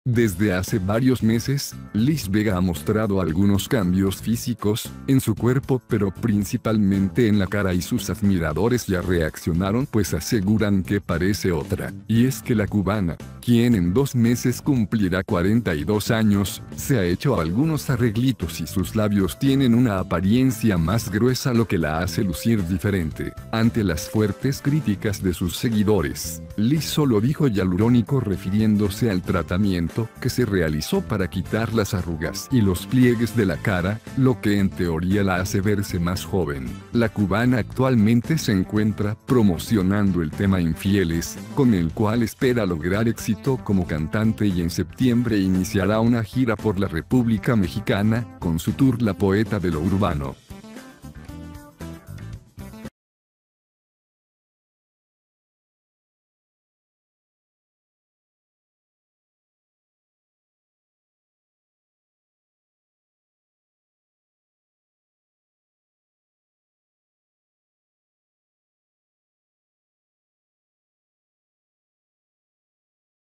Desde hace varios meses, Liz Vega ha mostrado algunos cambios físicos en su cuerpo, pero principalmente en la cara, y sus admiradores ya reaccionaron, pues aseguran que parece otra. Y es que la cubana, quien en 2 meses cumplirá 42 años, se ha hecho algunos arreglitos y sus labios tienen una apariencia más gruesa, lo que la hace lucir diferente. Ante las fuertes críticas de sus seguidores, Liz solo dijo hialurónico, refiriéndose al tratamiento que se realizó para quitar las arrugas y los pliegues de la cara, lo que en teoría la hace verse más joven. La cubana actualmente se encuentra promocionando el tema Infieles, con el cual espera lograr éxito como cantante, y en septiembre iniciará una gira por la República Mexicana, con su tour La Poeta de lo Urbano.